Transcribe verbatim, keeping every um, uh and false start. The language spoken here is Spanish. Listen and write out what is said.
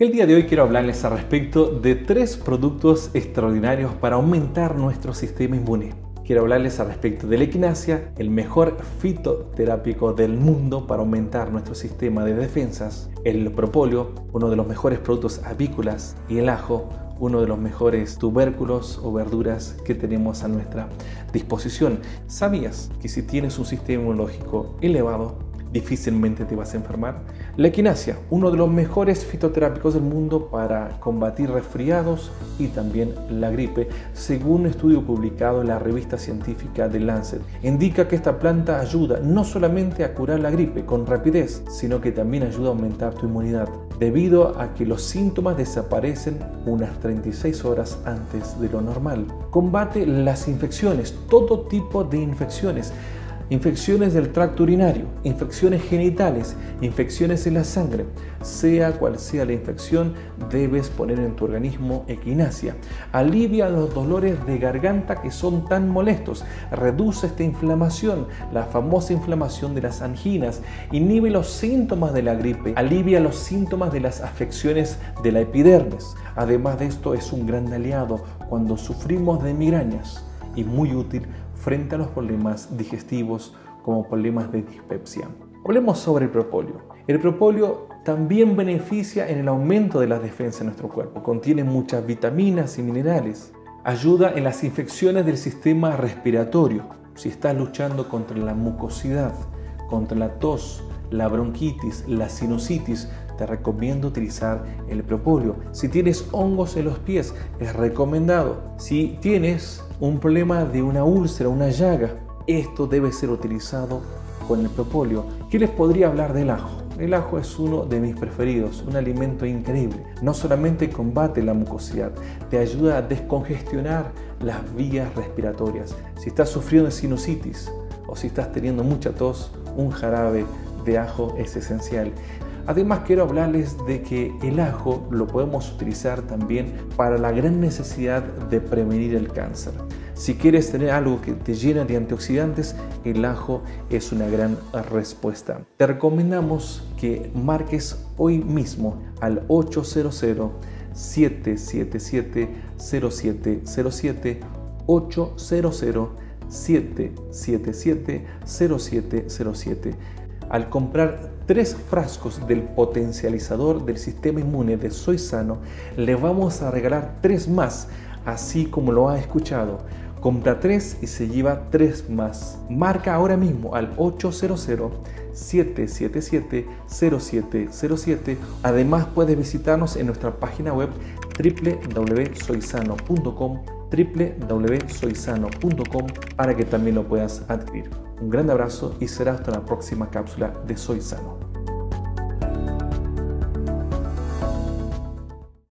El día de hoy quiero hablarles al respecto de tres productos extraordinarios para aumentar nuestro sistema inmune. Quiero hablarles al respecto de la equinacia, el mejor fitoterápico del mundo para aumentar nuestro sistema de defensas, el propóleo, uno de los mejores productos avícolas, y el ajo, uno de los mejores tubérculos o verduras que tenemos a nuestra disposición. ¿Sabías que si tienes un sistema inmunológico elevado, difícilmente te vas a enfermar? La equinacia, uno de los mejores fitoterápicos del mundo para combatir resfriados y también la gripe, según un estudio publicado en la revista científica The Lancet. Indica que esta planta ayuda no solamente a curar la gripe con rapidez, sino que también ayuda a aumentar tu inmunidad, debido a que los síntomas desaparecen unas treinta y seis horas antes de lo normal. Combate las infecciones, todo tipo de infecciones. Infecciones del tracto urinario, infecciones genitales, infecciones en la sangre. Sea cual sea la infección, debes poner en tu organismo equinacia. Alivia los dolores de garganta que son tan molestos. Reduce esta inflamación, la famosa inflamación de las anginas. Inhibe los síntomas de la gripe. Alivia los síntomas de las afecciones de la epidermis. Además de esto, es un gran aliado cuando sufrimos de migrañas y muy útil frente a los problemas digestivos como problemas de dispepsia. Hablemos sobre el propóleo. El propóleo también beneficia en el aumento de las defensas de nuestro cuerpo. Contiene muchas vitaminas y minerales. Ayuda en las infecciones del sistema respiratorio. Si estás luchando contra la mucosidad, contra la tos, la bronquitis, la sinusitis, te recomiendo utilizar el propóleo. Si tienes hongos en los pies, es recomendado. Si tienes un problema de una úlcera, una llaga, esto debe ser utilizado con el propóleo. ¿Qué les podría hablar del ajo? El ajo es uno de mis preferidos, un alimento increíble. No solamente combate la mucosidad, te ayuda a descongestionar las vías respiratorias. Si estás sufriendo de sinusitis o si estás teniendo mucha tos, un jarabe de ajo es esencial. Además, quiero hablarles de que el ajo lo podemos utilizar también para la gran necesidad de prevenir el cáncer. Si quieres tener algo que te llene de antioxidantes, el ajo es una gran respuesta. Te recomendamos que marques hoy mismo al ocho cero cero, siete siete siete, cero siete cero siete, ocho cero cero, siete siete siete, cero siete cero siete. Al comprar tres frascos del potencializador del sistema inmune de Soy Sano, le vamos a regalar tres más, así como lo ha escuchado. Compra tres y se lleva tres más. Marca ahora mismo al ocho cero cero, siete siete siete, cero siete cero siete. Además, puedes visitarnos en nuestra página web w w w punto soy sano punto com, w w w punto soy sano punto com, para que también lo puedas adquirir. Un gran abrazo y será hasta la próxima cápsula de Soy Sano.